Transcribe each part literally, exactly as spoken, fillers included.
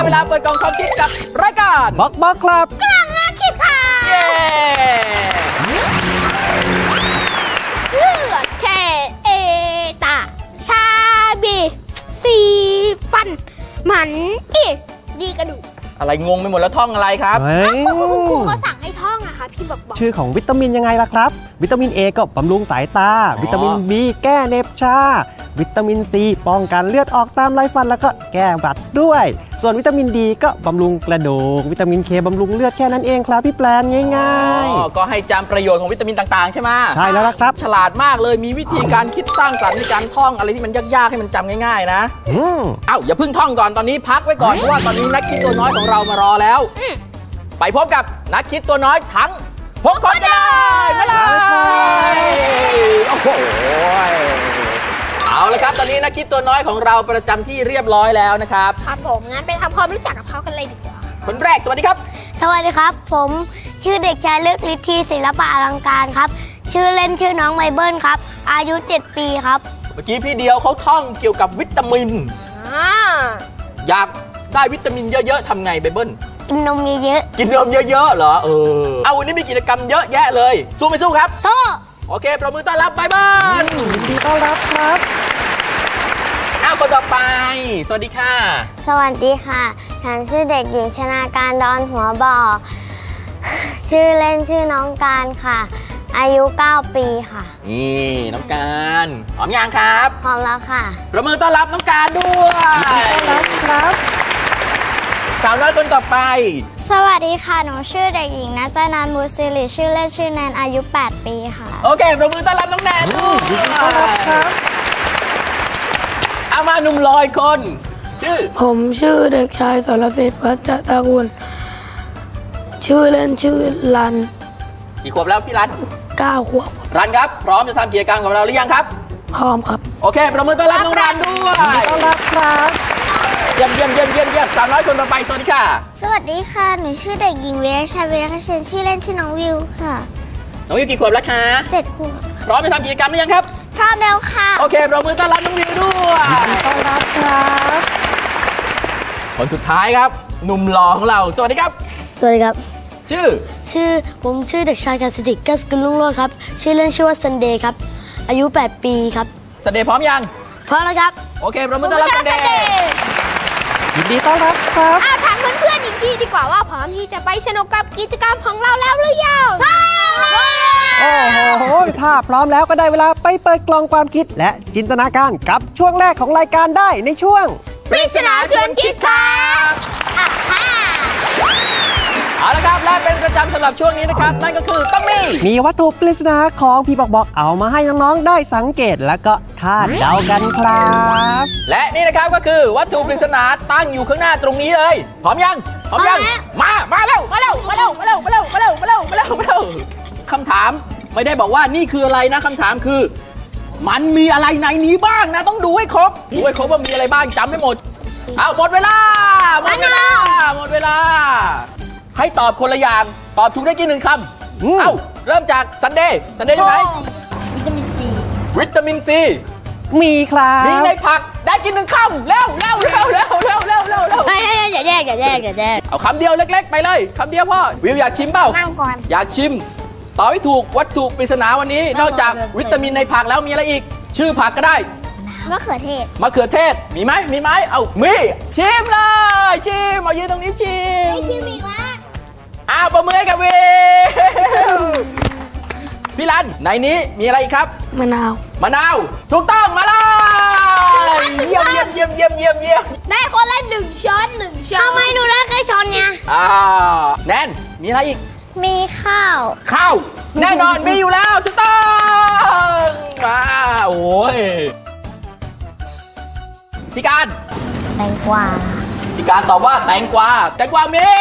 เวลาเปิดกล่องความคิดกับรายการบอกบอกครับกล่องนักคิดค่ะเย้เลือดแค่เอตาชาบีซีฟันหมันอีดีกระดูกอะไรงงไปหมดแล้วท่องอะไรครับคุณครูเขาสั่งให้ท่องอะค่ะพี่บอกบอกชื่อของวิตามินยังไงล่ะครับวิตามิน A ก็บำรุงสายตาวิตามิน B แก้เหน็บชาวิตามิน C ป้องกันเลือดออกตามไรฟันแล้วก็แก้หวัดด้วยส่วนวิตามิน D ก็บำรุงกระดูกวิตามิน K บำรุงเลือดแค่นั้นเองครับพี่แปลนง่ายๆก็ให้จำประโยชน์ของวิตามินต่างๆใช่ไหมใช่แล้วครับฉลาดมากเลยมีวิธีการคิดสร้างสรรค์ในการท่องอะไรที่มันยากๆให้มันจำง่ายๆนะเอ้าอย่าเพิ่งท่องก่อนตอนนี้พักไว้ก่อนเพราะว่าตอนนี้นักคิดตัวน้อยของเรามารอแล้วไปพบกับนักคิดตัวน้อยทั้งหกคนเลยมาเลยโอ้โหเอาละครับตอนนี้นักคิดตัวน้อยของเราประจำที่เรียบร้อยแล้วนะครับครับผมงั้นไปทำความรู้จักกับเขากันเลยดีกว่าคนแรกสวัสดีครับสวัสดีครับผมชื่อเด็กชายเลือกฤทธิ์ศิลปะอลังการครับชื่อเล่นชื่อน้องไมเบิลครับอายุเจ็ดปีครับเมื่อกี้พี่เดียวเขาท่องเกี่ยวกับวิตามินอยากได้วิตามินเยอะๆทำไงไบเบิลกินนมเยอะๆกินนมเยอะๆเหรอเออเอาวันนี้มีกิจกรรมเยอะแยะเลยสู้ไม่สู้ครับสู้โอเคประมือต้อนรับไบเบิลยินดีต้อนรับครับอ้าวคนต่อไปสวัสดีค่ะสวัสดีค่ะฉันชื่อเด็กหญิงชนาการดอนหัวบ่อชื่อเล่นชื่อน้องการค่ะอายุเก้าปีค่ะนี่น้องการพร้อมยังครับพร้อมแล้วค่ะประมือต้อนรับน้องการด้วยต้อนรับครับสาวน้อยคนต่อไปสวัสดีค่ะหนูชื่อเด็กหญิงณจนันท์มูสิริชื่อเล่นชื่อแนนอายุแปดปีค่ะโอเคประมือต้อนรับน้องแนนด้วยต้อนรับครับเอามาหนุ่มลอยคนชื่อผมชื่อเด็กชายสรสิทธิ์วัชตากุลชื่อเล่นชื่อรันกี่ขวบแล้วพี่รันเก้าขวบรันครับพร้อมจะทำกิจกรรมกับเราหรือยังครับพร้อมครับโอเคประมือต้อนรับน้องรันด้วยต้อนรับครับเยี่ยมเยี่ยมเยี่ยมเยี่ยมเยี่ยมสามร้อยคนต่อไปสวัสดีค่ะสวัสดีค่ะหนูชื่อเด็กหญิงเวรชัยเวรคเชนชื่อเล่นชื่อน้องวิวค่ะน้องวิวกี่ขวบแล้วคะเจ็ดขวบพร้อมจะทำกิจกรรมหรือยังครับพร้อมแล้วค่ะโอเคประมือต้อนรับน้องวิวด้วยต้อนรับครับคนสุดท้ายครับหนุ่มหล่อของเราสวัสดีครับสวัสดีครับชื่อชื่อผมชื่อเด็กชายกฤษฎิกัสกุลลุงโลดครับชื่อเล่นชื่อว่าซันเดย์ครับอายุแปดปีครับซันเดย์พร้อมยังพร้อมแล้วครับโอเคประมือต้อนรับซันเดย์ยินดีต้อนรับครับถามเพื่อนๆอีกทีดีกว่าว่าพร้อมที่จะไปสนุกกับกิจกรรมของเราแล้วหรือยังพร้อมโอ้โหถ้าพร้อมแล้วก็ได้เวลาไปเปิดกล่องความคิดและจินตนาการกับช่วงแรกของรายการได้ในช่วงปริศนาชวนคิดครับเอาละครับและเป็นประจำสำหรับช่วงนี้นะครับนั่นก็คือต้องมีมีวัตถุปริศนาของพี่บอกบอกเอามาให้น้องๆได้สังเกตและก็คาดเดากันครับและนี่นะครับก็คือวัตถุปริศนาตั้งอยู่ข้างหน้าตรงนี้เลยพร้อมยังพร้อมยังมามาเร็วมาเร็วมาเร็วมาเร็วมาเร็วมาเร็วมาเร็วมาเร็วมาเร็วคำถามไม่ได้บอกว่านี่คืออะไรนะคำถามคือมันมีอะไรในนี้บ้างนะต้องดูให้ครบดูให้ครบว่ามีอะไรบ้างจำไม่หมดเอาหมดเวลาหมดเวลาหมดเวลาให้ตอบคนละอย่างตอบถูกได้กี่หนึ่งคำเอ้าเริ่มจากซันเดย์ซันเดย์อยู่ไหนวิตามินซีวิตามินซีมีครับมีในผักได้กินหนึ่งคำเร็วเร็วเร็วเร็วเร็วเร็วเร็วเร็วอย่าแยกอย่าแยกอย่าแยกเอาคำเดียวเล็กๆไปเลยคำเดียวพ่อวิวอยากชิมเปล่านั่งก่อนอยากชิมตอบให้ถูกวัตถุปริศนาวันนี้นอกจากวิตามินในผักแล้วมีอะไรอีกชื่อผักก็ได้มะเขือเทศมะเขือเทศมีไหมมีไหมเอามีชิมเลยชิมมายืนตรงนี้ชิมชิมอีกแล้วอ้าวประมือกับวิวพี่รันในนี้มีอะไรครับมะนาวมะนาวถูกต้องมาเลยเยี่ยมเยี่ยมเยี่ยมเยี่ยมเยี่ยมเยี่ยมได้คนละหนึ่งช้อนหนึ่งช้อนทำไมหนูได้แค่ช้อนเนี่ยอ่าแนนมีอะไรอีกมีข้าวข้าวแน่นอนมีอยู่แล้วถูกต้องมาโอ้ยพี่การแตงกวาพี่การตอบว่าแตงกวาแตงกวามี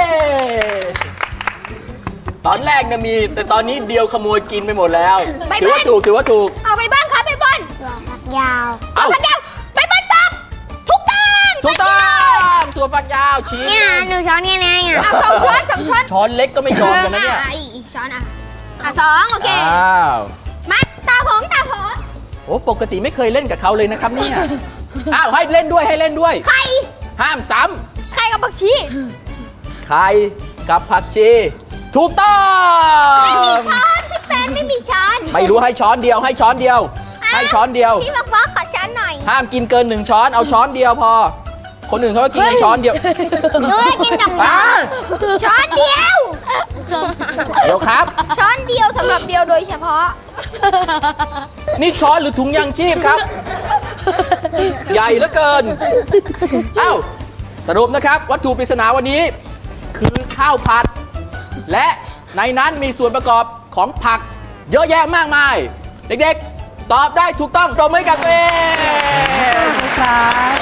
ตอนแรกนะมีแต่ตอนนี้เดียวขโมยกินไปหมดแล้วถือว่าถูกถือว่าถูกเอาไปบ้านครับไปบ้านถั่วฝักยาวเอาฝักยาวไปบ้านซับถูกต้องถูกต้องถั่วฝักยาวชี้เนี่ยหนูช้อนยังไงอ่ะเอาสองช้อนสองช้อนช้อนเล็กก็ไม่ช้อนกันนะเนี่ยอีกช้อนอ่ะอ่ะสองโอเคอ้าวมาตาผมตาผมโอ้ปกติไม่เคยเล่นกับเขาเลยนะครับเนี่ยอ้าวให้เล่นด้วยให้เล่นด้วยใครห้ามซ้ำใครกับผักชีไข่กับผักชีถูกต้องไม่มีช้อนพี่แฟนไม่มีช้อนไม่รู้ให้ช้อนเดียวให้ช้อนเดียว ให้ช้อนเดียวพี่บอกว่าขอช้อนหน่อยห้ามกินเกินหนึ่งช้อนเอาช้อนเดียวพอ คนอื่นเขาก็กินกันช้อนเดียวดูให้กินจังอ่าช้อนเดียวเดี๋ยวครับช้อนเดียวสำหรับเดียวโดยเฉพาะนี่ช้อนหรือถุงยางชีพครับ ใหญ่เหลือเกินอ้าวสรุปนะครับวัตถุปริศนาวันนี้ คือข้าวผัด และในนั้นมีส่วนประกอบของผักเยอะแยะมากมาย เด็กๆ ตอบได้ถูกต้องปรบมือกับตัวเองครับ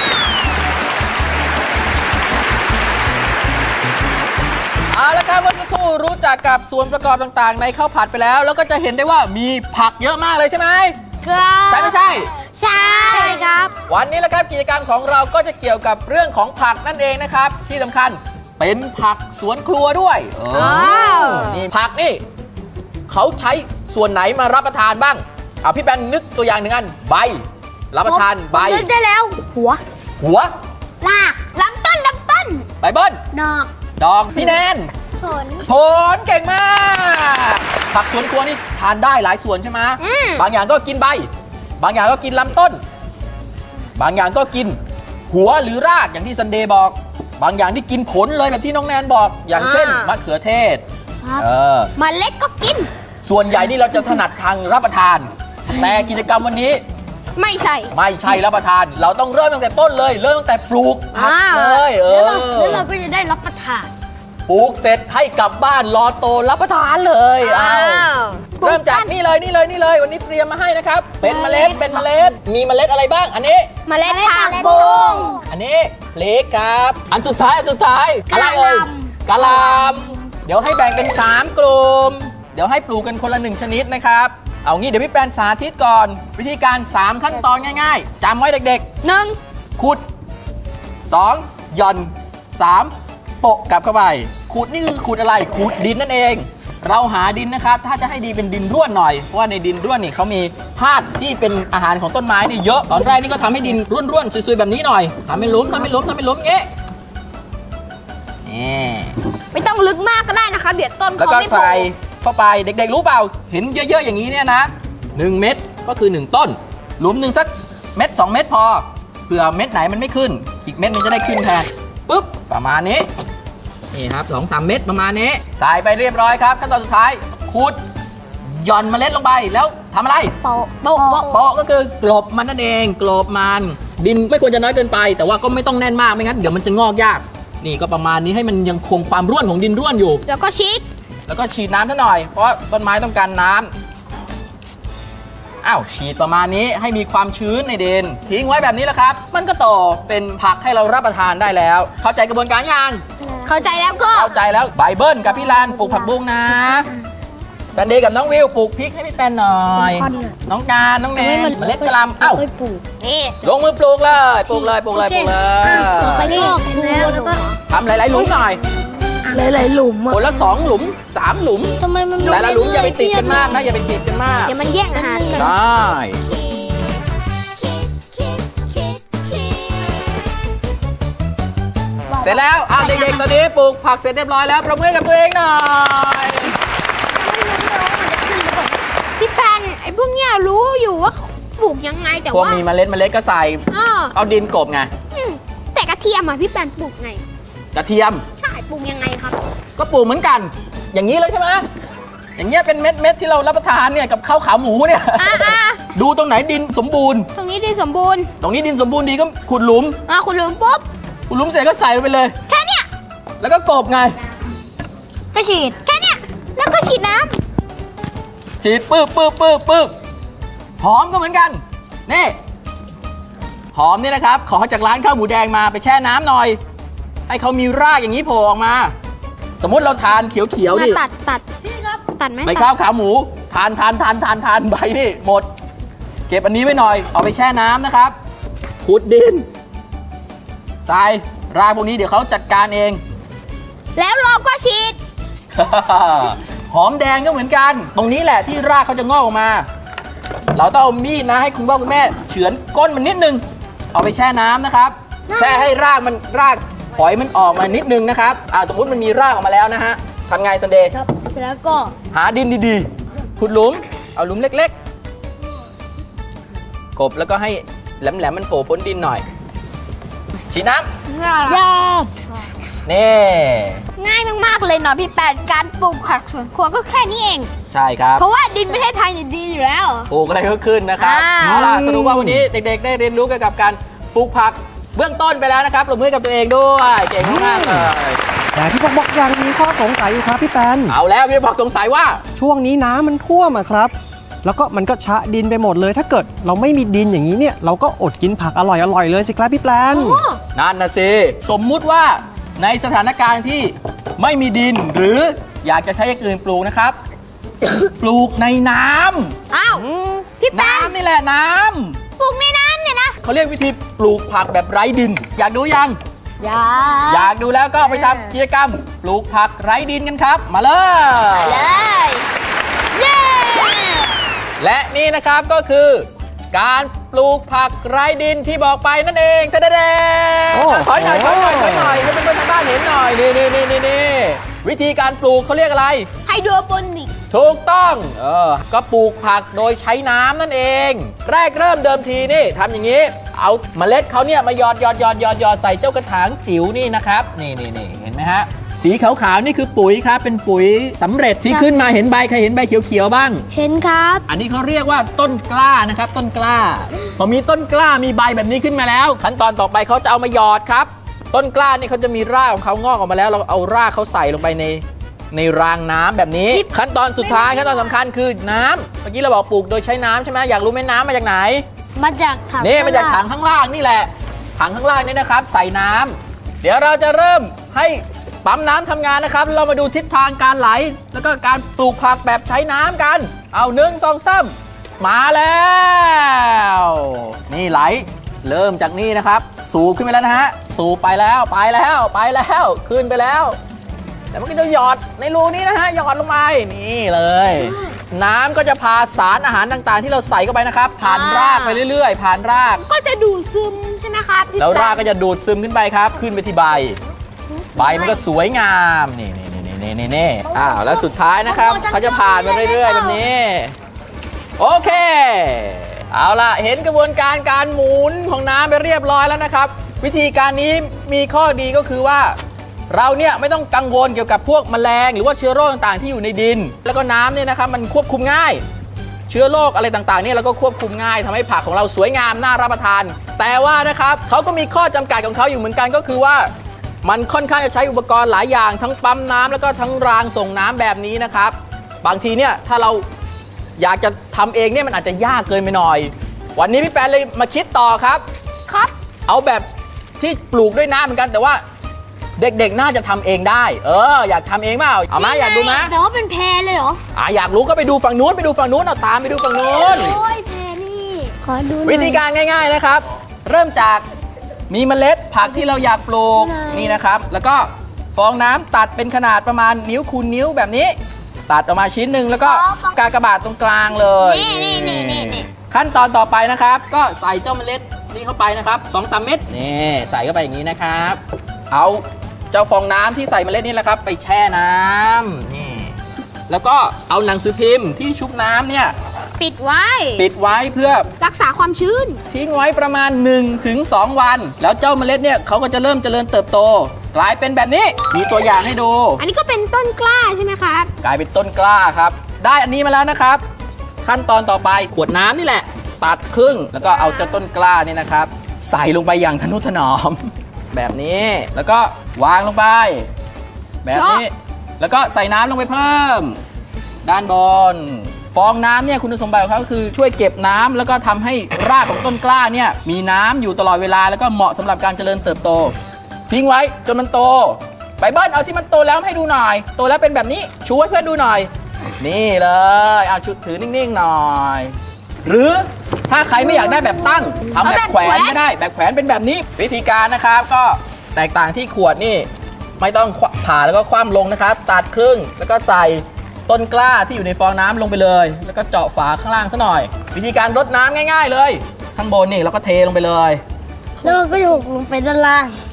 เอาละครับเมื่อสักครู่รู้จักกับส่วนประกอบต่างๆ ในข้าวผัดไปแล้ว แล้วก็จะเห็นได้ว่ามีผักเยอะมากเลยใช่ไหมครับใช่ไม่ใช่ใช่ครับวันนี้แหละครับกิจกรรมของเราก็จะเกี่ยวกับเรื่องของผักนั่นเองนะครับ ที่สำคัญเป็นผักสวนครัวด้วยเออนี่ผักนี่เขาใช้ส่วนไหนมารับประทานบ้างเอาพี่แปนนึกตัวอย่างหนึ่งอันใบรับประทานใบนึกได้แล้ว หัวหัวลากลำต้นลำต้นใบเบิ้ลดอกดอกพี่แนนผลผลเก่งมากผักสวนครัวนี่ทานได้หลายส่วนใช่ไหมอืมบางอย่างก็กินใบ บางอย่างก็กินลำต้น บางอย่างก็กินหัวหรือรากอย่างที่ซันเดย์บอก บางอย่างที่กินผลเลยแบบที่น้องแนนบอก อย่างเช่นมะเขือเทศเออเมล็ดก็กินส่วนใหญ่นี่เราจะถนัดทางรับประทาน แต่กิจกรรมวันนี้ไม่ใช่ไม่ใช่รับประทาน เราต้องเริ่มตั้งแต่ต้นเลย เริ่มตั้งแต่ปลูกผักอ่าเลยเอแล้วอเราแล้วเราก็จะได้รับประทานปลูกเสร็จให้กลับบ้านรอโตรับประทานเลยอ้าวปลูเริ่มจากนี่เลยนี่เลยนี่เลย วันนี้เตรียมมาให้นะครับ เป็นเมล็ดเป็นเมล็ด มีเมล็ดอะไรบ้าง อันนี้เมล็ดผักบุ้งอันนี้พลิกครับ อันสุดท้ายอันสุดท้ายอะไรเอ่ยกะหล่ำเดี๋ยวให้แบ่งเป็นสามกลุ่มเดี๋ยวให้ปลูกกันคนละหนึ่งชนิดนะครับ เอางี้เดี๋ยวพี่แปนสาธิตก่อน วิธีการสามขั้นตอนง่ายๆจำไว้เด็กหนึ่งๆขุดสองหย่อนสามโปะกลับเข้าไปขุดนี่คือขุดอะไรขุดดินนั่นเอง เราหาดินนะครับถ้าจะให้ดีเป็นดินร่วนหน่อยเพราะว่าในดินร่วนนี่เขามีธาตุที่เป็นอาหารของต้นไม้นี่เยอะตอนแรกนี่ก็ทำให้ดินร่วนๆซุยๆแบบนี้หน่อยทำเป็นหลุมทำเป็นหลุมทำเป็นหลุมเงี้ยนี่ไม่ต้องลึกมากก็ได้นะคะเดี๋ยวต้นแล้วเขาก็ไม่โตใส่เข้าไปเด็กๆรู้เปล่าเห็นเยอะๆอย่างนี้เนี่ยนะหนึ่งเม็ดก็คือหนึ่งต้นหลุมหนึ่งสักเม็ดสองเม็ดพอเผื่อเม็ดไหนมันไม่ขึ้นอีกเม็ดนึงจะได้ขึ้นแทนปุ๊บประมาณนี้นี่ครับสองสามเม็ดประมาณนี้ใส่ไปเรียบร้อยครับขั้นตอนสุดท้ายขุดหย่อนเมล็ดลงไปแล้วทำอะไรโปะโปะโปะโปะก็คือกลบมันนั่นเองกลบมันดินไม่ควรจะน้อยเกินไป แต่ว่าก็ไม่ต้องแน่นมากไม่งั้นเดี๋ยวมันจะงอกยากนี่ก็ประมาณนี้ให้มันยังคงความร่วนของดินร่วนอยู่แล้วก็ชิกแล้วก็ฉีดน้ำซะหน่อยเพราะต้นไม้ต้องการน้ำอ้าวฉีดประมาณนี้ให้มีความชื้นในดินทิ้งไว้แบบนี้แหละครับมันก็โตเป็นผักให้เรารับประทานได้แล้ว เข้าใจกระบวนการยังเข้าใจแล้วก็เข้าใจแล้วไบเบิลกับพี่ลานปลูกผักบุ้งนะซันเดย์กับน้องวิวปลูกพริกให้พี่แปนหน่อย น้องการน้องแนนเมล็ดกะหล่ำเอ้าค่อยปลูกนี่ลงมือปลูกเลยปลูกเลยปลูกเลยปลูกเลยไปงอกคูแล้วก็ทำหลายๆหลุมหน่อยหลายๆหลุมคนละสองหลุมสามหลุมทำไมมันแต่ละหลุมอย่าไปติดกันมากนะอย่าไปติดกันมากเดี๋ยวมันแย่งอาหารกันได้เสร็จแล้วเอาเด็กๆตอนนี้ปลูกผักเสร็จเรียบร้อยแล้วประมือกับตัวเองหน่อยพี่แปนไอ้พวกเนี้ยรู้อยู่ว่าปลูกยังไงแต่พวกว่ามีเมล็ดเมล็ดก็ใส่เออเอาดินกลบไงอืมแต่กระเทียมอ่ะพี่แปนปลูกไงกระเทียมใช่ปลูกยังไงครับก็ปลูกเหมือนกัน อย่างนี้เลยใช่ไหมอย่างเงี้ยเป็นเม็ดเม็ดๆที่เรารับประทานเนี่ยกับข้าวขาหมูเนี่ยอ่าอ่าดูตรงไหนดินสมบูรณ์ตรงนี้ดินสมบูรณ์ตรงนี้ดินสมบูรณ์ดีก็ขุดหลุมอ่าคุณลืมปุ๊บขุดหลุมเสร็จก็ใส่ลงไปเลยแค่เนี้ยแล้วก็กลบไงก็ฉีดแค่เนี้ยแล้วก็ฉีดน้ฉีดปึ๊บปึ๊บปึ๊บปึ๊บหอมก็เหมือนกันนี่หอมนี่นะครับขอจากร้านข้าวหมูแดงมาไปแช่น้ำหน่อย ให้เขามีรากอย่างนี้โผล่ออกมา สมมุติเราทานเขียวำๆมานี่ตัดตัดพี่ครับตัดไหมใบตัดข้าวขาหมูทานทานทานทานทานใบนี่หมด เก็บอันนี้ไว้หน่อยเอาไปแช่น้ำนะครับขุดดินทรายรากพวกนี้เดี๋ยวเขาจัดการเองแล้วเราก็ฉีดหอมแดงก็เหมือนกัน ตรงนี้แหละที่รากเขาจะงอกออกมา เราต้องเอามีดนะให้คุณพ่อคุณแม่เฉือนก้นมันนิดนึงเอาไปแช่น้ำนะครับ แช่ให้รากมันรากถอยมันออกมานิดนึงนะครับอ่าสมมติมันมีรากออกมาแล้วนะฮะทำไงซันเดย์ครับแล้วก็หาดินดีๆขุดหลุมเอาหลุมเล็กๆกบแล้วก็ให้แหลมๆมันโผล่พ้นดินหน่อยฉีดน้ยาำนี่ง่ายมากๆเลยเนาะพี่แปดการปลูกผักสวนครัวก็แค่นี้เองใช่ครับเพราะว่าดินประเทศไทยเนี่ยดีอยู่แล้วปลูกอะไรก็ขึ้นนะครับอ่าเอาล่ะสรุปว่าวันนี้เด็กๆ ได้เรียนรู้เกี่ยวกับการปลูกผักเบื้องต้นไปแล้วนะครับปรบมือกับตัวเองด้วยเก่งมากๆเลยแต่พี่บอกบอกยังมีข้อสงสัยอยู่ครับพี่แปนเอาแล้วพี่บอกสงสัยว่าช่วงนี้น้ำมันท่วมอะครับ แล้วก็มันก็ชะดินไปหมดเลย ถ้าเกิดเราไม่มีดินอย่างนี้เนี่ยเราก็อดกินผักอร่อยๆเลยสิครับพี่แปนนั่นนะสิสมมุติว่าในสถานการณ์ที่ไม่มีดินหรืออยากจะใช้อย่างอื่นปลูกนะครับ ปลูกในน้อ้าวพี่ำแปดน้ำนี่แหละน้ำปลูกในน้ำเนี่ยนะเขาเรียกวิธีปลูกผักแบบไร้ดิน อยากดูยังยาอยากดูแล้วก็ไปทำกิจกรรมปลูกผักไร้ดินกันครับ มาเลยเลยเย้และนี่นะครับก็คือ การปลูกผักไร้ดินที่บอกไปนั่นเองทะเดโอ้ถอยหน่อยถอยหน่อยถอยหน่อยให้เพื่อนๆทางบ้านเห็นหน่อยนี่นี่นี่นี่นี่วิธีการปลูกเขาเรียกอะไรไฮโดรโปนิกส์ถูกต้องเออก็ปลูกผักโดยใช้น้ำนั่นเอง แรกเริ่มเดิมทีนี่ทำอย่างนี้ เอาเมล็ดเขาเนี่ยมาหยอดหยอดหยอดหยอดหยอดใส่เจ้ากระถางจิ๋วนี่นะครับนี่นี่นี่เห็นไหมฮะสีขาวๆนี่คือปุ๋ยครับเป็นปุ๋ยสำเร็จที่ขึ้นมาเห็นใบใครเห็นใบเขียวๆบ้างเห็นครับอันนี้เขาเรียกว่าต้นกล้านะครับต้นกล้า พอมีต้นกล้ามีใบแบบนี้ขึ้นมาแล้ว ขั้นตอนต่อไปเขาจะเอามาหยอดครับ ต้นกล้านี่เขาจะมีรากของเขางอกออกมาแล้ว เราเอารากเขาใส่ลงไปในในรางน้ำแบบนี้ ขั้นตอนสุดท้ายขั้นตอนสำคัญคือน้ำเมื่อกี้เราบอกปลูกโดยใช้น้ำใช่ไหมอยากรู้ไหมน้ำมาจากไหนมาจากถังนี่มาจากถังข้างล่างนี่แหละถังข้างล่างนี่นะครับ ใส่น้ำเดี๋ยวเราจะเริ่มให้ปั๊มน้ำทำงานนะครับเรามาดูทิศทางการไหล แล้วก็การปลูกผักแบบใช้น้ำกัน เอาหนึ่งสองสามมาแล้ว นี่ไหลเริ่มจากนี่นะครับ สูบขึ้นไปแล้วนะฮะสูบไปแล้วไปแล้วไปแล้วขึ้นไปแล้วแต่มันก็จะหยอดในรูนี้นะฮะหยอดลงไปนี่เลย น้ำก็จะพาสารอาหารต่างๆ ที่เราใส่เข้าไปนะครับ ผ่านรากไปเรื่อยๆ ผ่านรากก็จะดูดซึมใช่ไหมครับพี่แล้วรากแปดก็จะดูดซึมขึ้นไปครับ ขึ้นไปที่ใบ ใบมันก็สวยงามนี่นี่นี่นี่นี่นี่อ้าวแล้วสุดท้ายนะครับเขาจะผ่านมาเรื่อยๆแบบนี้โอเคเอาล่ะเห็นกระบวนการการหมุนของน้ำไปเรียบร้อยแล้วนะครับ วิธีการนี้มีข้อดีก็คือว่า เราเนี่ยไม่ต้องกังวลเกี่ยวกับพวกแมลงหรือว่าเชื้อโรคต่างๆที่อยู่ในดิน แล้วก็น้ำเนี่ยนะครับมันควบคุมง่าย เชื้อโรคอะไรต่างๆเนี่ยเราก็ควบคุมง่ายทำให้ผักของเราสวยงามน่ารับประทาน แต่ว่านะครับเขาก็มีข้อจำกัดของเขาอยู่เหมือนกันก็คือว่า มันค่อนข้างจะใช้อุปกรณ์หลายอย่างทั้งปั๊มน้ำแล้วก็ทั้งรางส่งน้ำแบบนี้นะครับ บางทีเนี่ยถ้าเราอยากจะทำเองเนี่ยมันอาจจะยากเกินไปหน่อย วันนี้พี่แปนเลยมาคิดต่อครับครับเอาแบบที่ปลูกด้วยน้ำเหมือนกันแต่ว่าเด็กๆน่าจะทำเองได้ เอออยากทำเองเปล่าเอามาอยากดูไหมแต่ว่าเป็นแพรเลยเหรออ่ะอยากรู้ก็ไปดูฝั่งนู้นไปดูฝั่งนู้นเอาตามไปดูฝั่งนู้นโอ้ยแพรนี่ขอดูหน่อยวิธีการง่าย ๆนะครับ เริ่มจากมีเมล็ดผักที่เราอยากปลูกไหนนี่นะครับ แล้วก็ฟองน้ำตัดเป็นขนาดประมาณนิ้วคูณนิ้วแบบนี้ ตัดออกมาชิ้นหนึ่งแล้วก็กากบาทตรงกลางเลยนี่นี่นี่นี่นี่ขั้นตอนต่อไปนะครับ ก็ใส่เจ้าเมล็ดนี้เข้าไปนะครับ สองสาม เม็ดนี่ใส่เข้าไปอย่างนี้นะครับ เอาเจ้าฟองน้ำที่ใส่เมล็ดนี้แหละครับ ไปแช่น้ำนี่แล้วก็เอาหนังสือพิมพ์ที่ชุบน้ำเนี่ยปิดไว้ปิดไว้เพื่อรักษาความชื้นทิ้งไว้ประมาณ หนึ่งถึงสอง วัน แล้วเจ้าเมล็ดเนี่ยเขาก็จะเริ่มเจริญเติบโต กลายเป็นแบบนี้มีตัวอย่างให้ดูอันนี้ก็เป็นต้นกล้าใช่ไหมครับกลายเป็นต้นกล้าครับ ได้อันนี้มาแล้วนะครับ ขั้นตอนต่อไปขวดน้ำนี่แหละ ตัดครึ่งแล้วก็เอาเจ้าต้นกล้านี่นะครับ ใส่ลงไปอย่างทนุถนอม แบบนี้แล้วก็วางลงไป แบบนี้ แล้วก็ใส่น้ำลงไปเพิ่ม ด้านบน ฟองน้ำเนี่ยคุณสมบัติของเขาก็คือช่วยเก็บน้ำแล้วก็ทำให้รากของต้นกล้าเนี่ยมีน้ำอยู่ตลอดเวลาแล้วก็เหมาะสำหรับการเจริญเติบโต ทิ้งไว้จนมันโตไปเบิ้ลเอาที่มันโตแล้วให้ดูหน่อยโตแล้วเป็นแบบนี้ชูให้เพื่อนดูหน่อย นี่เลยเอาชุดถือนิ่งๆหน่อย หรือถ้าใครไม่อยากได้แบบตั้งทำแบบแขวนก็ได้แบบแขวนเป็นแบบนี้วิธีการนะครับก็แตกต่างที่ขวดนี่ไม่ต้องผ่าแล้วก็คว่ำลงนะครับ ตัดครึ่งแล้วก็ใส่ต้นกล้าที่อยู่ในฟองน้ำลงไปเลย แล้วก็เจาะฝาข้างล่างซะหน่อย วิธีการรดน้ำง่ายๆเลยข้างบนนี่เราก็เทลงไปเลยแล้วมันก็จะหกลงไปด้านล่าง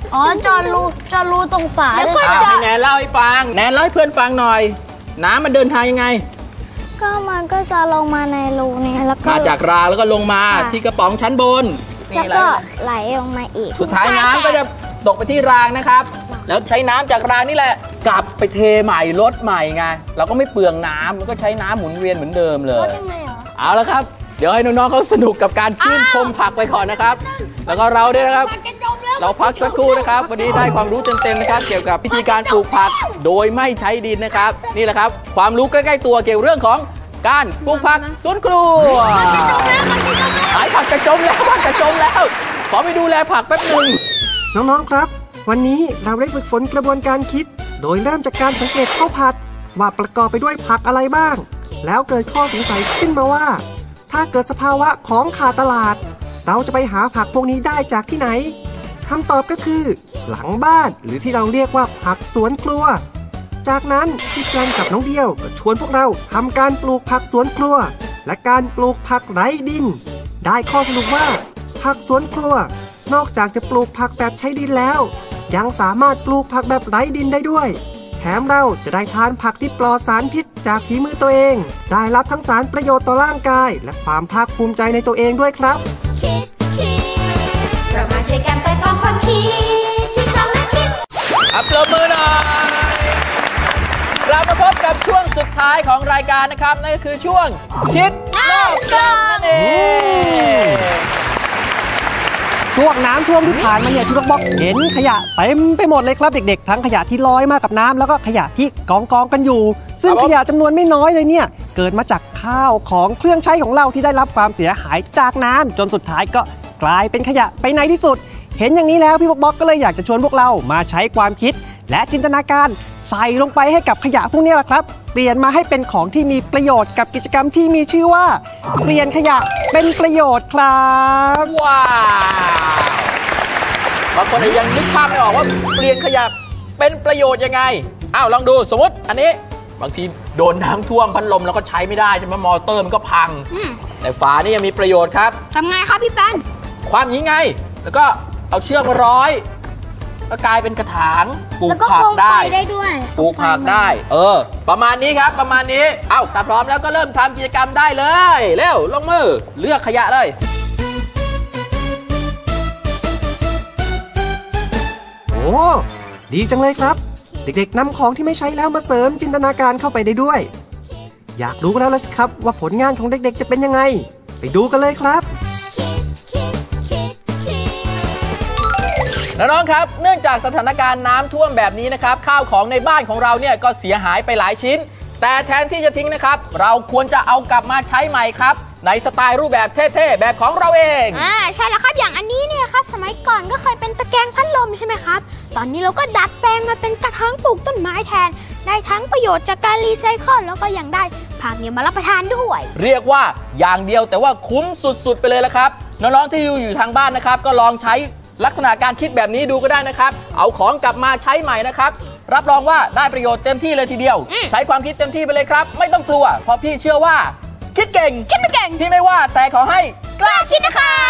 อ๋อจอรูจอรูตรงฝาแล้วก็อ้าวจะให้แนนเล่าให้ฟังแนนเล่าให้เพื่อนฟังหน่อย น้ำมันเดินทางยังไงก็มันก็จะลงมาในรูนี้แล้วก็มาจากรางแล้วก็ลงมาค่ะที่กระป๋องชั้นบนแล้วนี่ก็แหละไหลลงมาอีกสุดท้ายน้ำก็จะตกไปที่รางนะครับ แล้วใช้น้ำจากรางนี่แหละ กลับไปเทใหม่ลดใหม่ไงเราก็ไม่เปลืองน้ำแล้วก็ใช้น้ำหมุนเวียนเหมือนเดิมเลยยังไงเหรอเอาละครับ เดี๋ยวให้น้องๆเขาสนุกกับการชื่นชมผักไปก่อนนะครับ แล้วก็เราด้วยนะครับ เราพักสักครู่นะครับ วันนี้ได้ความรู้เต็มๆนะครับ เกี่ยวกับวิธีการปลูกผักโดยไม่ใช้ดินนะครับ นี่แหละครับ ความรู้ใกล้ๆตัวเกี่ยวเรื่องของการปลูกผักสวนครัวหายผักจะจมแล้วผักจะจมแล้ว ขอไปดูแลผักแป๊บหนึงน้องๆครับ วันนี้เราได้ฝึกฝนกระบวนการคิด โดยเริ่มจากการสังเกตข้าวผัดว่าประกอบไปด้วยผักอะไรบ้าง แล้วเกิดข้อสงสัยขึ้นมาว่า ถ้าเกิดสภาวะของขาดตลาด เราจะไปหาผักพวกนี้ได้จากที่ไหนคำตอบก็คือ หลังบ้านหรือที่เราเรียกว่าผักสวนครัว จากนั้นพี่แกนกับน้องเดียวก็ชวนพวกเราทำการปลูกผักสวนครัว และการปลูกผักไร้ดิน ได้ข้อสรุปว่า ผักสวนครัว นอกจากจะปลูกผักแบบใช้ดินแล้ว ยังสามารถปลูกผักแบบไร้ดินได้ด้วย แถมเราจะได้ทานผักที่ปลอดสารพิษจากฝีมือตัวเอง ได้รับทั้งสารประโยชน์ต่อร่างกาย และความภาคภูมิใจในตัวเองด้วยครับเรามาช่วยกันไปกองความคิดที่เราและคิดอัปโหลดมือหน่อยกลับมาพบกับช่วงสุดท้ายของรายการนะครับ นั่นก็คือช่วงคิดนอกกรอบนั่นเองช่วงน้ำท่วมที่ผ่านมาเนี่ยที่บอกบอกเห็นขยะเต็มไปหมดเลยครับเด็กๆ ทั้งขยะที่ลอยมากับน้ำแล้วก็ขยะที่กองกองกันอยู่ ซึ่งขยะจำนวนไม่น้อยเลยเนี่ยเกิดมาจากข้าวของเครื่องใช้ของเราที่ได้รับความเสียหายจากน้ำจนสุดท้ายก็กลายเป็นขยะไปในที่สุด เห็นอย่างนี้แล้วพี่บอกบอกก็เลยอยากจะชวนพวกเรามาใช้ความคิด และจินตนาการใส่ลงไปให้กับขยะพวกนี้แหละครับเปลี่ยนมาให้เป็นของที่มีประโยชน์กับกิจกรรมที่มีชื่อว่าเปลี่ยนขยะเป็นประโยชน์ครับว้าวบางคนอาจยังนึกภาพไม่ออกว่าเปลี่ยนขยะเป็นประโยชน์ยังไงอ้าวลองดูสมมติอันนี้บางทีโดนน้ำท่วมพัดลมแล้วก็ใช้ไม่ได้ใช่ไหมมอเตอร์มันก็พังอืมแต่ฝานี่ยังมีประโยชน์ครับทำไงครับพี่แปนความนี้ไง แล้วก็เอาเชือกมาร้อยก็กลายเป็นกระถางปลูกแล้วก็ผัโคกมไฟได้ได้ด้วยปลูกผักได้ เออ ประมาณนี้ครับประมาณนี้เอ้าถ้าพร้อมแล้วก็เริ่มทำกิจกรรมได้เลยเร็วลงมือเลือกขยะเลยโอ้ดีจังเลยครับ เด็กๆนำของที่ไม่ใช้แล้วมาเสริมจินตนาการเข้าไปได้ด้วย อยากรู้แล้วละสิครับว่าผลงานของเด็กๆจะเป็นยังไง ไปดูกันเลยครับน้องๆครับเนื่องจากสถานการณ์น้ำท่วมแบบนี้นะครับข้าวของในบ้านของเราเนี่ยก็เสียหายไปหลายชิ้น แต่แทนที่จะทิ้งนะครับ เราควรจะเอากลับมาใช้ใหม่ครับในสไตล์รูปแบบเท่ๆแบบของเราเองอ่าใช่แล้วครับอย่างอันนี้เนี่ยครับสมัยก่อนก็เคยเป็นตะแกรงพัดลมใช่ไหมครับตอนนี้เราก็ดัดแปลงมาเป็นกระถางปลูกต้นไม้แทนได้ทั้งประโยชน์จากการรีไซเคิลแล้วก็ยังได้ผักเนี่ยมารับประทานด้วยเรียกว่าอย่างเดียวแต่ว่าคุ้มสุดๆไปเลยละครับน้องๆที่อยู่อยู่ทางบ้านนะครับก็ลองใช้ลักษณะการคิดแบบนี้ดูก็ได้นะครับเอาของกลับมาใช้ใหม่นะครับรับรองว่าได้ประโยชน์เต็มที่เลยทีเดียวอืมใช้ความคิดเต็มที่ไปเลยครับไม่ต้องกลัวเพราะพี่เชื่อว่าคิดเก่งคิดไม่เก่งพี่ไม่ว่าแต่ขอให้กล้าคิดนะครับ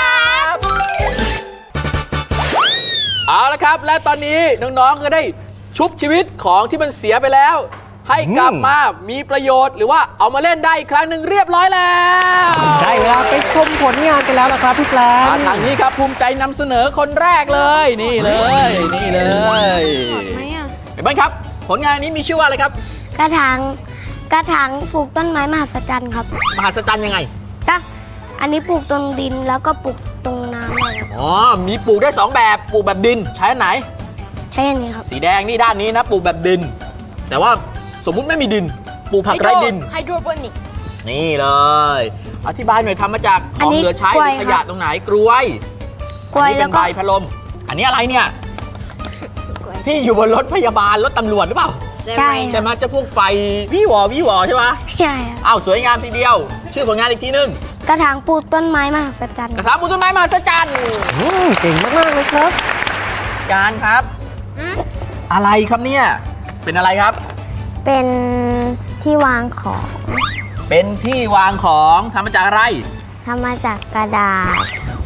เอาละครับและตอนนี้น้องๆก็ได้ชุบชีวิตของที่มันเสียไปแล้ว ให้กลับมามีประโยชน์หรือว่าเอามาเล่นได้อีกครั้งหนึ่งเรียบร้อยแล้วได้เวลาไปชมผลงานกันแล้วนะครับพี่แปลมาน ทางนี้ครับภูมิใจนำเสนอคนแรกเลยนี่เลยนี่เลยไหมอ่ะเห็นไหมครับ ผลงานนี้มีชื่อว่าอะไรครับกระถางกระถางปลูกต้นไม้มหัศจรรย์ครับมหัศจรรย์ยังไงก็อันนี้ปลูกตรงดินแล้วก็ปลูกตรงน้ำเลยครับอ๋อมีปลูกได้สองแบบปลูกแบบดินใช้อันไหนใช่อันนี้ครับสีแดงนี่ด้านนี้นะปลูกแบบดิน แต่ว่าสมมุติไม่มีดินปลูกผักไร้ดินไฮโดรโปนิกนี่เลยอธิบายหน่อยทำมาจากของเหลือใช้หรือขยะตรงไหนกล้วยกล้วยอันนี้แล้เป็วน ก็ใบพัดลมอันนี้อะไรเนี่ยที่อยู่บนรถพยาบาลรถตำรวจหรือเปล่าใช่ใช่ไหมจะพวกไฟวิวอวิวอใช่ไหมใช่ครับอ้าวสวยงามทีเดียว ชื่อผลงานอีกทีนึงกระถางปลูกต้นไม้มหัศจรรย์กระถางปลูกต้นไม้มหัศจรรย์อืมเก่งมากๆเลยครับการครับ อะไรครับเนี่ยเป็นอะไรครับเป็นที่วางของเป็นที่วางของทำมาจากอะไรทำมาจากกระดาษ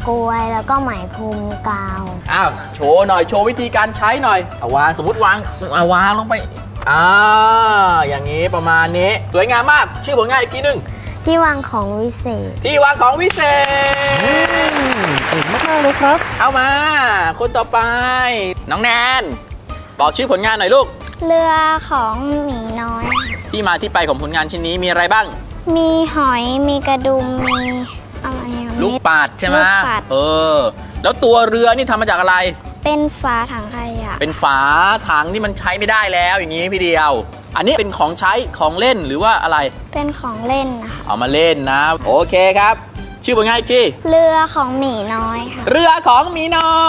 กล้วยแล้วก็ไหมพรมกาวอ้าวโชว์หน่อยโชว์วิธีการใช้หน่อยเอาวางสมมติวางเอาวางลงไปอ่าอย่างนี้ประมาณนี้สวยงามมากชื่อผลงานอีกทีหนึ่งที่วางของวิเศษที่วางของวิเศษเก่งมากๆเลยครับเอามาคนต่อไปน้องแนนบอกชื่อผลงานหน่อยลูกเรือของหมีน้อยที่มาที่ไปของผลงานชิ้นนี้มีอะไรบ้างมีหอยมีกระดุมมีอะไรอะลูกปัดใช่ไหมลูกปัดเออแล้วตัวเรือนี่ทำมาจากอะไรเป็นฝาถังขยะเป็นฝาถังที่มันใช้ไม่ได้แล้วอย่างนี้พี่เดียว อันนี้เป็นของใช้ของเล่นหรือว่าอะไรเป็นของเล่นนะคะเอามาเล่นนะโอเคครับ ชื่อผลงานอีกทีเรือของหมีน้อยค่ะเรือของหมีน้อย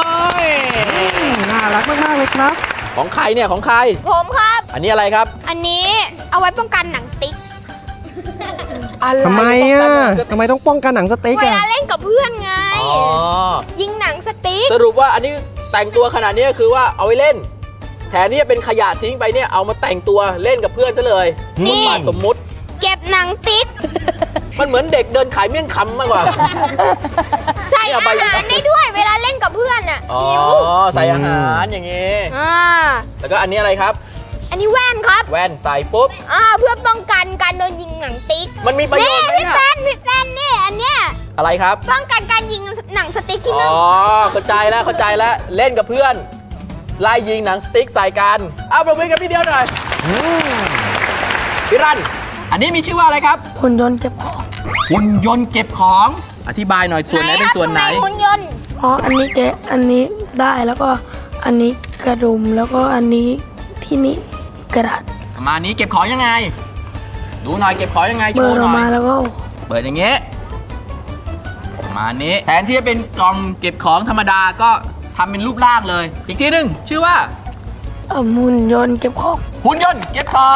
น่ารักมากๆเลยครับของใครเนี่ยของใครผมครับอันนี้อะไรครับอันนี้เอาไว้ป้องกันหนังติ๊กอะไรทำไมอ่ะทำไมต้องป้องกันหนังสติ๊กเวอ่ะลาเล่นกับเพื่อนไงอ๋อยิงหนังสติ๊กสรุปว่าอันนี้แต่งตัวขนาดนี้คือว่าเอาไว้เล่นแทนที่จะเป็นขยะทิ้งไปเนี่ยเอามาแต่งตัวเล่นกับเพื่อนซะเลยนี่บทบาทสมมุติเก็บหนังติ๊กมันเหมือนเด็กเดินขายเมี่ยงคำมากกว่าใส่อาหารได้ด้วยเวลาเล่นกับเพื่อนอ่ะอ๋อหิวใส่อาหารอย่างงี้อ่าแล้วก็อันนี้อะไรครับอันนี้แว่นครับแว่นใส่ปุ๊บอ่าเพื่อป้องกันการโดนยิงหนังติ๊กมันมีประโยนี่ชน์ไหมพี่เนี่ยแฟนพี่แฟนนี่อันเนี้ยอะไรครับป้องกันการยิงหนังสติ๊กที่อ๋น้อองเข้าใจแล้วเข้าใจแล้วเล่นกับเพื่อนไล่ยิงหนังสติ๊กใส่กันเอาประมือกับพี่เดียวหน่อยพี่รันอันนี้มีชื่อว่าอะไรครับหุ่นยนต์เก็บของหุ่นยนต์เก็บของอธิบายหน่อยส่วนไหนเป็นส่วนไหนทำมหุ่นยนต์เพราะอันนี้แกะอันนี้ได้แล้วก็อันนี้กระดุมแล้วก็อันนี้ที่นี่กระดาษประมาณนี้เก็บของยังไง ดูหน่อยเก็บของยังไงโชเปิดว์อหอกน่อมายแล้วก็เปิดอย่างเงี้ยประมาณนี้แทนที่จะเป็นกล่องเก็บของธรรมดาก็ทำเป็นรูปร่างเลย อีกทีหนึงชื่อว่าเอ่อหุ่นยนต์เก็บของหุ่นยนต์เก็บของ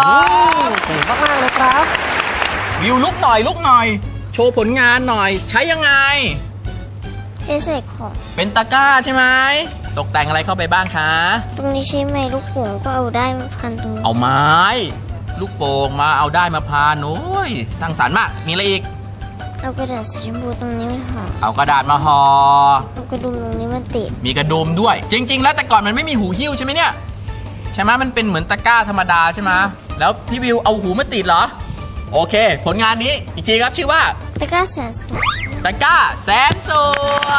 เก่งมากๆเลยครับวิวลุกหน่อยลุกหน่อย โชว์ผลงานหน่อยใช้ยังไงใช้ใส่ของเป็นตะกร้าใช่ไหมตกแต่งอะไรเข้าไปบ้างคะตรงนี้ใช้ไม้ลูกโป่งก็เอาได้มาพันตรงนี้เอาไม้ ลูกโป่งมาเอาได้มาพานโอ้ยสร้างสรรค์มากมีอะไรอีกเอากระดาษสีชมพูตรงนี้มาห่อเอากระดาษมาห่อเอากระดุมตรงนี้มาติดมีกระดุมด้วย จริง ๆ แล้วแต่ก่อนมันไม่มีหูหิ้วใช่ไหมเนี่ยใช่ไหมมันเป็นเหมือนตะกร้าธรรมดาใช่ไหมแล้วพี่วิวเอาหูมาติดเหรอโอเค ผลงานนี้อีกทีครับชื่อว่าตะกร้าแสนสวยตะกร้าแสนสวย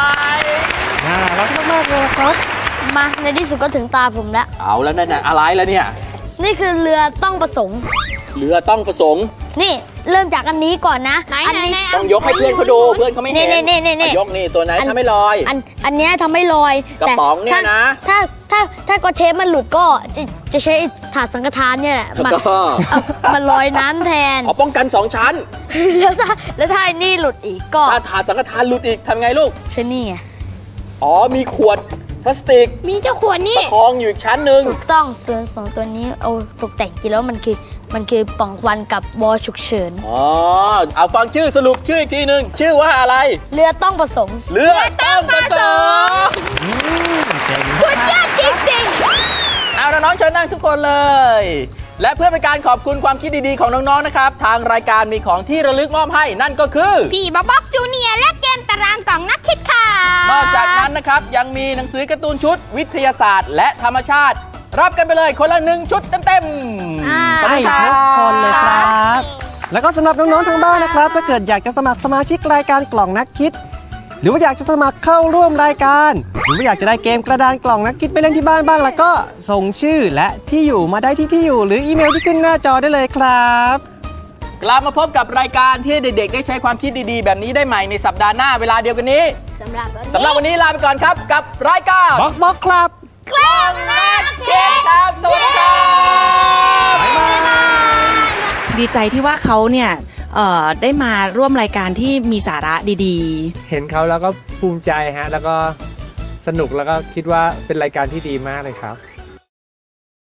น่ารักมากๆเลยครับมาในที่สุดก็ถึงตาผมแล้วเอาแล้วนั่นน่ะอะไรแล้วเนี่ยนี่คือเรือต้องประสงค์เรือต้องประสงค์นี่เริ่มจากอันนี้ก่อนนะไหนอัไหนนี้ไหนต้องยกให้เพื่อนเขาดูเพื่อนเขาไม่เห็นนี่นี่นี่นี่อ่ะยกนี่ตัวไหนอันทำให้ลอยอันอันเนี้ยทำให้ลอยกระแต่ป๋องเนี่ยนะถ้าถ้าถ้าถ้ากระเทปมันหลุดก็จะจะใช้ถาดสังฆทานเนี่ยแหละแล้วมาก็เอามาลอยน้ำแทนอ๋อป้องกันสองชั้นแล้วถ้าแล้วถ้าไอ้นี่หลุดอีกก็ถ้าถาดสังฆทานหลุดอีกทำไงลูกใช้นี่ไงอ๋อมีขวดพลาสติกมีเจ้าขวดปนี่ระคองอยู่อีกชั้นหนึ่งถูกต้องส่วนสองตัวนี้เอาตกแต่งจริงแล้วมันคือมันคือปล่องควันกับวอฉุกเฉินอ๋อเอาฟังชื่อสรุปชื่ออีกทีหนึ่งชื่อว่าอะไรเรือต้องประสงค์เรือต้องประสงค์สุดยอดจริงเอาน้องๆเชิญนั่งทุกคนเลย และเพื่อเป็นการขอบคุณความคิดดีๆของน้องๆนะครับทางรายการมีของที่ระลึกมอบให้นั่นก็คือๆ พี่บ๊อบบ็อกจูเนียร์และเกมตารางกล่องนักคิดค่ะนอกจากนั้นนะครับยังมีหนังสือการ์ตูนชุดวิทยาศาสตร์ และธรรมชาติ รับกันไปเลยคนละหนึ่งชุดเต็มๆอ่าขอบให้คุณรับทุกคนเลยครับ แล้วก็สำหรับน้องๆทางบ้านนะครับ ถ้าเกิดอยากจะสมัครสมาชิกรายการกล่องนักคิด หรือว่าอยากจะสมัครเข้าร่วมรายการ หรือว่าอยากจะได้เกมกระดานกล่องนักคิดไปเล่นที่บ้านบ้างแล้วก็ส่งชื่อและที่อยู่มาได้ที่ที่อยู่ หรืออีเมลที่ขึ้นหน้าจอได้เลยครับกลับมาพบกับรายการที่เด็กๆได้ใช้ความคิดดีๆ แบบนี้ได้ใหม่ในสัปดาห์หน้าเวลาเดียวกันนี้สำหรับวันสำหรับวันนี้ลาไปก่อนครับกับรายการบล็อกบล็อกครับกล่องนักเค้กครับ สวัสดีครับดีใจที่ว่าเขาเนี่ยเอ่อได้มาร่วมรายการที่มีสาระดีเห็นเขาแล้วก็ภูมิใจฮะ แล้วก็สนุกแล้วก็คิดว่าเป็นรายการที่ดีมากเลยครับ